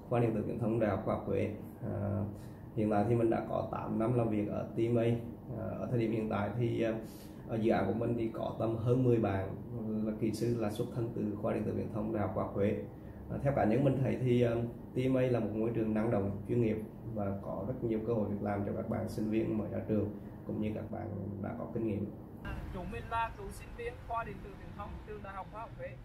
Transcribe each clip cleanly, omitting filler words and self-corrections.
khoa điện tử viễn thông Đại học Khoa học Huế. Hiện tại thì mình đã có 8 năm làm việc ở TMA. Ở thời điểm hiện tại thì ở dự án của mình thì có tầm hơn 10 bạn là kỹ sư là xuất thân từ khoa điện tử viễn thông Đại học Khoa học Huế. Theo cá nhân mình thấy thì TMA là một môi trường năng động, chuyên nghiệp và có rất nhiều cơ hội việc làm cho các bạn sinh viên mới ra trường cũng như các bạn đã có kinh nghiệm. Chúng mình là cựu sinh viên khoa điện tử viễn thông từ Đại học Khoa học Huế.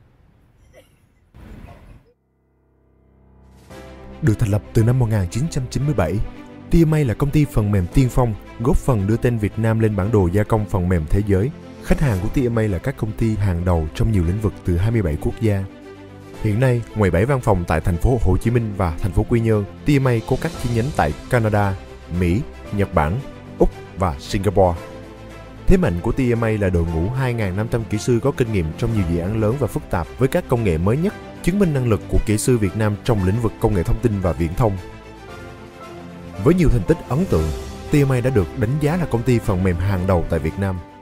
Được thành lập từ năm 1997, TMA là công ty phần mềm tiên phong, góp phần đưa tên Việt Nam lên bản đồ gia công phần mềm thế giới. Khách hàng của TMA là các công ty hàng đầu trong nhiều lĩnh vực từ 27 quốc gia. Hiện nay, ngoài 7 văn phòng tại thành phố Hồ Chí Minh và thành phố Quy Nhơn, TMA có các chi nhánh tại Canada, Mỹ, Nhật Bản, Úc và Singapore. Thế mạnh của TMA là đội ngũ 2.500 kỹ sư có kinh nghiệm trong nhiều dự án lớn và phức tạp với các công nghệ mới nhất, chứng minh năng lực của kỹ sư Việt Nam trong lĩnh vực công nghệ thông tin và viễn thông. Với nhiều thành tích ấn tượng, TMA đã được đánh giá là công ty phần mềm hàng đầu tại Việt Nam.